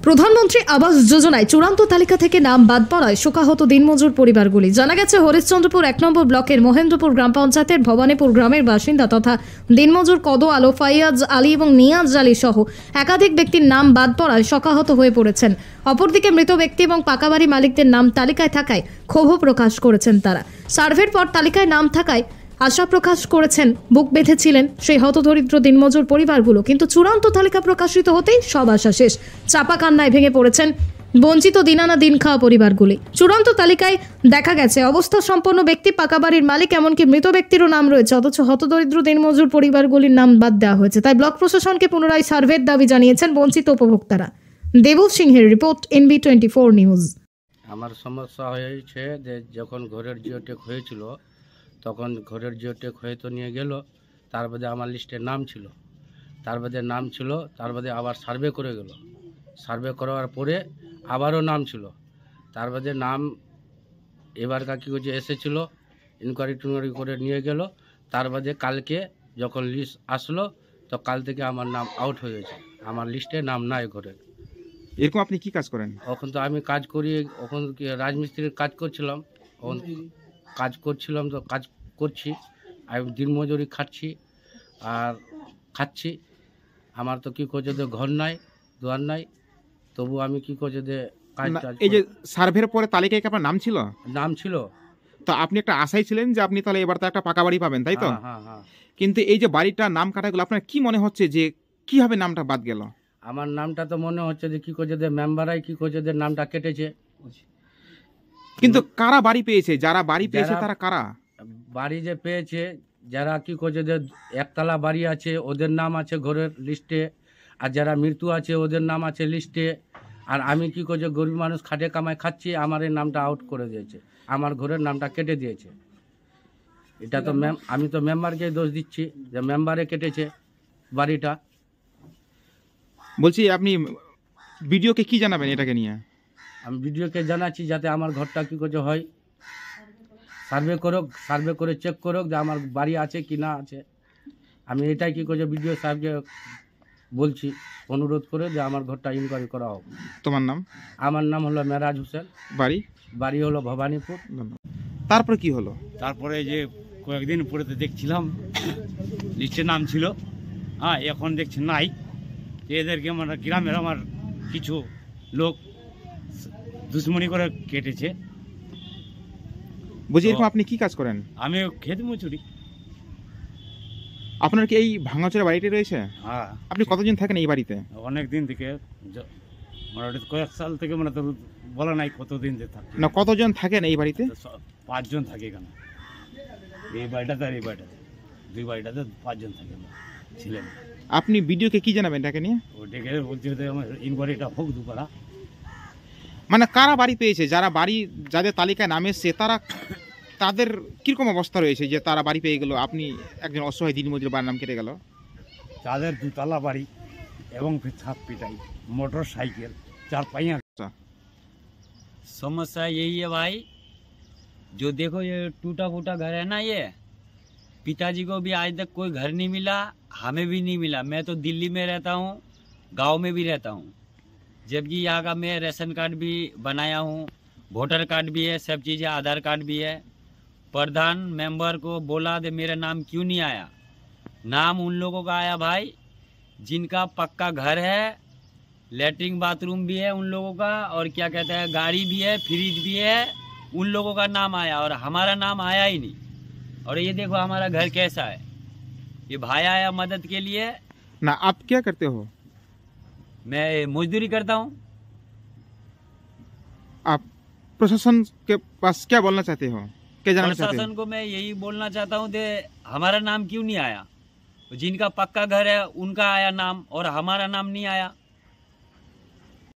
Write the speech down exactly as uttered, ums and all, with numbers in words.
প্রধানমন্ত্রী আবাস যোজনায় চূড়ান্ত তালিকা থেকে নাম বাদ পড়ায় শোকাহত দিনমজুর পরিবারগুলি। জানা গেছে, হরিশ্চন্দ্রপুর এক নম্বর ব্লকের মহেন্দ্রপুর গ্রাম পঞ্চায়েতের ভবানীপুর গ্রামের বাসিন্দা তথা দিনমজুর কদো আলো, ফাইয়াজ আলী এবং নিয়াজ আলী সহ একাধিক ব্যক্তির নাম বাদ পড়ায় শোকাহত হয়ে পড়েছেন। অপরদিকে মৃত ব্যক্তি এবং পাকাবাড়ি মালিকদের নাম তালিকায় থাকায় ক্ষোভ প্রকাশ করেছেন তারা। সার্ভের পর তালিকায় নাম থাকায় আশা প্রকাশ করেছেন, বুক বেঁধেছিলেন সেই হতদরিদ্র দিনমজুর পরিবারগুলো। কিন্তু চূড়ান্ত তালিকা প্রকাশিত হতেই সব আশা শেষ। চাপা কান্নায় ভেঙে পড়েছেন বঞ্চিত দিনানা দিন খাওয়া পরিবারগুলি। চূড়ান্ত তালিকায় দেখা গেছে অবস্থা সম্পন্ন ব্যক্তি, পাকা বাড়ির মালিক, এমনকি মৃত ব্যক্তিরও নাম রয়েছে, অথচ হতদরিদ্র দিনমজুর পরিবারগুলির নাম বাদ দেওয়া হয়েছে। তাই ব্লক প্রশাসনকে পুনরায় সার্ভের দাবি জানিয়েছেন বঞ্চিত উপভোক্তারা। দেবু সিংহের রিপোর্ট, এনবি টোয়েন্টি ফোর নিউজ। আমার সমস্যা হয়েছে যে যখন ঘরের জিওটেক হয়েছিল তখন ঘরের জিওটেক হয়ে তো নিয়ে গেল, তার বাদে আমার লিস্টে নাম ছিল, তার বাদে নাম ছিল, তার বাদে আবার সার্ভে করে গেল, সার্ভে করার পরে আবারও নাম ছিল, তার বাদে নাম এবার কাকি যে এসেছিল ইনকোয়ারি টিনকোয়ারি করে নিয়ে গেল, তার বাদে কালকে যখন লিস্ট আসলো তো কাল থেকে আমার নাম আউট হয়ে গেছে, আমার লিস্টে নাম নাই ঘরের। এরকম আপনি কি কাজ করেন? এখন তো আমি কাজ করি, এখন রাজমিস্ত্রির কাজ করছিলাম, এখন কাজ করছিলাম তো কাজ করছি, আমি দিনমজুরি খাচ্ছি আর খাচ্ছি। আমার তো কী করছে যে ঘর নাই, দুয়ার নাই, তবু আমি কি করছে যে কাজ। এই যে সার্ভের পরে তালিকায় কি আপনার নাম ছিল? নাম ছিল। তো আপনি একটা আশায় ছিলেন যে আপনি তাহলে এবার তো একটা পাকা বাড়ি পাবেন, তাই তো? হ্যাঁ হ্যাঁ। কিন্তু এই যে বাড়িটা নাম কাটা গেল, আপনার কি মনে হচ্ছে যে কিভাবে নামটা বাদ গেল? আমার নামটা তো মনে হচ্ছে যে কী করছে যে মেম্বারাই কী করছে যে নামটা কেটেছে। কিন্তু কারা বাড়ি পেয়েছে? যারা বাড়ি পেয়েছে তারা কারা? বাড়ি যে পেয়েছে যারা কি করছে যে একতলা বাড়ি আছে ওদের নাম আছে ঘরের লিস্টে, আর যারা মৃত্যু আছে ওদের নাম আছে লিস্টে, আর আমি কি করছে গরিব মানুষ খাটে কামাই খাচ্ছি, আমার এই নামটা আউট করে দিয়েছে, আমার ঘরের নামটা কেটে দিয়েছে। এটা তো ম্যাম, আমি তো মেম্বারকে দোষ দিচ্ছি যে মেম্বারে কেটেছে বাড়িটা। বলছি আপনি ভিডিওকে কি জানাবেন এটাকে নিয়ে? আমি ভিডিওকে জানাচ্ছি যাতে আমার ঘরটা কী করছে হয়, সার্ভে করুক, সার্ভে করে চেক করুক যে আমার বাড়ি আছে কি না আছে। আমি এটাই কী করছে ভিডিও সাহেবকে বলছি, অনুরোধ করে যে আমার ঘরটা ইনকোয়ারি করা হোক। তোমার নাম? আমার নাম হলো মেরাজ হোসেন। বাড়ি? বাড়ি হলো ভবানীপুর। তারপরে কি হলো? তারপরে যে কয়েকদিন পরে তো দেখছিলাম লিস্টে নাম ছিল, হ্যাঁ এখন দেখছি নাই। এদেরকে মানে গ্রামের আমার কিছু লোক দুশ্মনী করে কেটেছে। বুঝি এরকম আপনি কি কাজ করেন? আমি ক্ষেত মজুরি। আপনার কি এই ভাঙাচোরা বাড়িতে রয়েছে? হ্যাঁ। আপনি কতদিন থাকেন এই বাড়িতে? অনেক দিন থেকে, মোটামুটি কয়েক সাল থেকে, মানে তো বলা নাই কতদিন যে থাকে না। কতজন থাকেন এই বাড়িতে? পাঁচজন থাকে এখানে, এই বাড়িটাতে আর এই বাড়িটাতে, দুই বাড়িটাতে পাঁচজন থাকে ছিলেন। আপনি ভিডিওকে কি জানাবেন এটাকে নিয়ে? ও ডেকে বলছে আমার ইনকোয়ারিটা হোক দুপাড়া। মানে কারা বাড়ি পেয়েছে? যারা বাড়ি, যাদের তালিকায় নাম এসছে তারা, তাদের কিরকম অবস্থা রয়েছে যে তারা বাড়ি পেয়ে গেল? আপনি একজন অসহায় দিনমজুর বাড়ির নাম কেটে গেল। যাদের দুতলা বাড়ি এবং ছাদ पिटाई, मोटर साइकिल, चार पहिया। समस्या यही है भाई, जो देखो ये टूटा फूटा घर है ना, ये पिताजी को भी आज तक कोई घर नहीं मिला, हमें भी नहीं मिला। मैं तो दिल्ली में रहता हूँ, गांव में भी रहता हूँ, जबकि यहाँ का मैं राशन कार्ड भी बनाया हूँ, वोटर कार्ड भी है, सब चीज़ें, आधार कार्ड भी है। प्रधान मेंबर को बोला दे मेरा नाम क्यों नहीं आया? नाम उन लोगों का आया भाई जिनका पक्का घर है, लेटरिन बाथरूम भी है उन लोगों का, और क्या कहते हैं गाड़ी भी है, फ्रिज भी है, उन लोगों का नाम आया, और हमारा नाम आया ही नहीं। और ये देखो हमारा घर कैसा है। ये भाई आया मदद के लिए ना। आप क्या करते हो? मैं मजदूरी करता हूँ। आप प्रशासन के पास क्या बोलना चाहते हो? क्या जानना चाहते हो? प्रशासन को मैं यही बोलना चाहता हूँ कि हमारा नाम क्यों नहीं आया? जिनका पक्का घर है उनका आया नाम और हमारा नाम नहीं आया।